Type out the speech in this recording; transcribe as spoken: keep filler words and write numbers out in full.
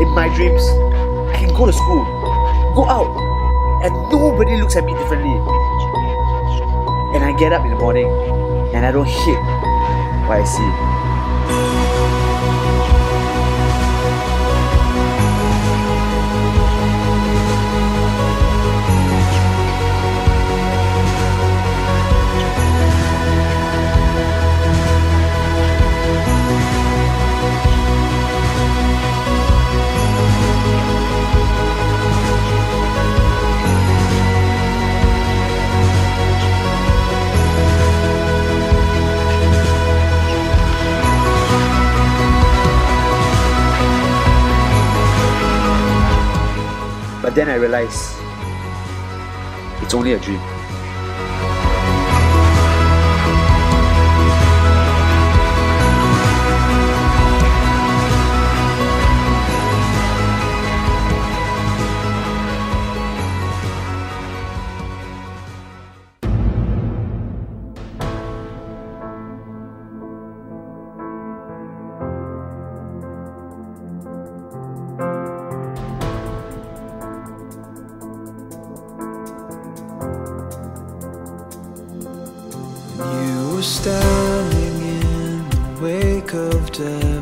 in my dreams, I can go to school, go out, and nobody looks at me differently. And I get up in the morning, and I don't hate what I see. But then I realized it's only a dream. Standing in the wake of death.